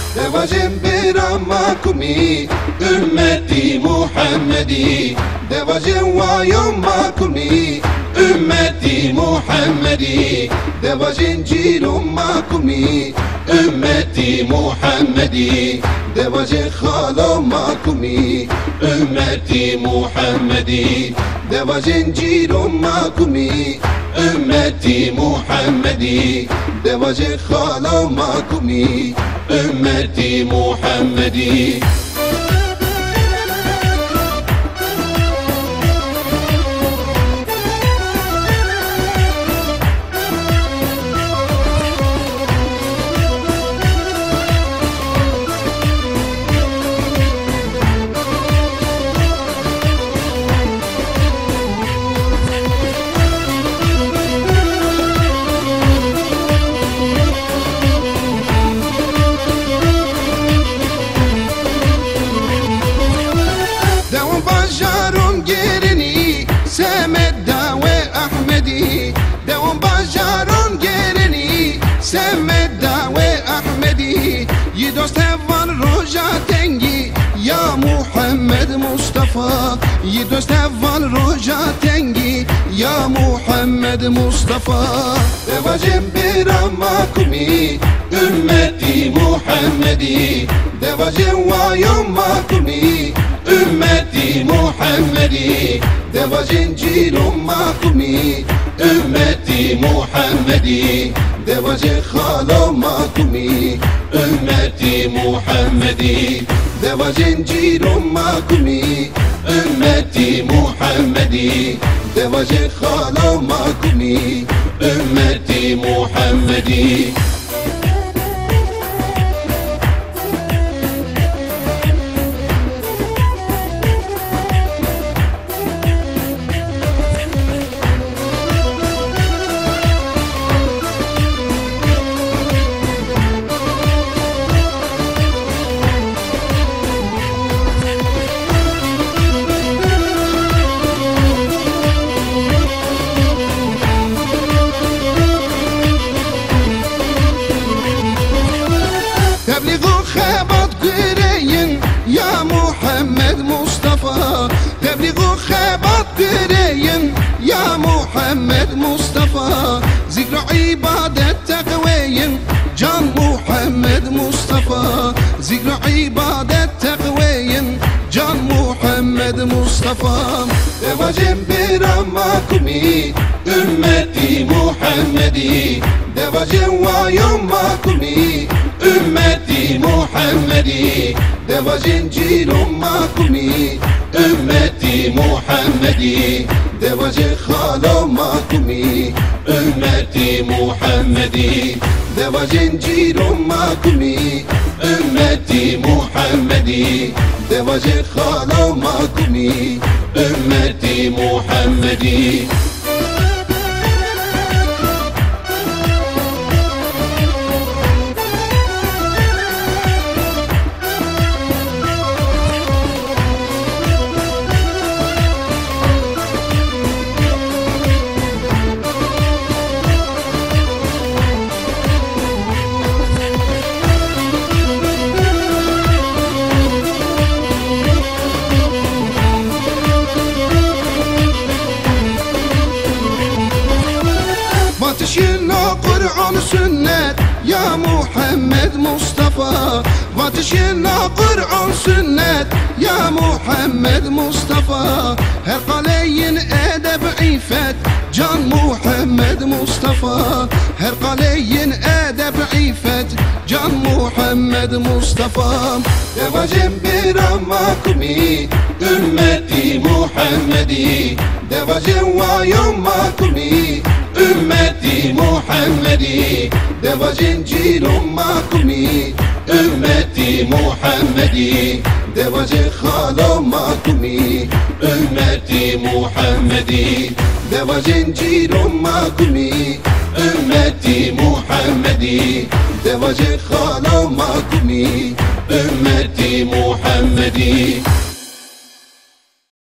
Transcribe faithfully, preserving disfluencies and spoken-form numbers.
دواجن برامكمي أمتي محمدي دواجن ويومكمي أمتي محمدي دواجن جيل أمكمي أمتي محمدي دواجن خال أمكمي أمتي محمدي دواجن جيل أمكمي أمتي محمدي دواجن خال أمكمي أمتي محمدي سمت دعوة أحمدي يدوس تفان رجا تنجي يا محمد مصطفى يدوس تفان رجا تنجي يا محمد مصطفى دواجن برامكمي أمتي محمدي دواجن ويومكمي أمتي محمدي دواجن جيل أمكمي أمتي محمدي دواجن خال أمكمي أمتي محمدي دواجن جيل أمكمي أمتي محمدي دواجن خال أمكمي أمتي محمدي تبلغوا خبط قرين يا محمد مصطفى تبلغوا خبط قرين يا محمد مصطفى ذكر عبادة تقوين جان محمد مصطفى ذكر عبادة تقوين جان محمد مصطفى دواجن برامكمي أمتي محمدي دواجن ويومكمي أمتي محمدي دواجن جيل أمكمي أمتي محمدي دواجن خال أمكمي أمتي محمدي دواجن جيل أمكمي أمتي محمدي دواجن خال أمكمي أمتي محمدي واتشينا قرآن سنة يا محمد مصطفى واتشينا قرآن سنة يا محمد مصطفى هر قليل أدب عفت جان محمد مصطفى هر قليل أدب عفت جان محمد مصطفى دواجن برامكمي أمتي محمدي دواجن ويومكمي أمتي محمدي دواجن جيل أمكمي أمتي محمدي دواجن خال أمكمي أمتي محمدي دواجن جيل أمكمي أمتي محمدي دواجن خال أمكمي أمتي محمدي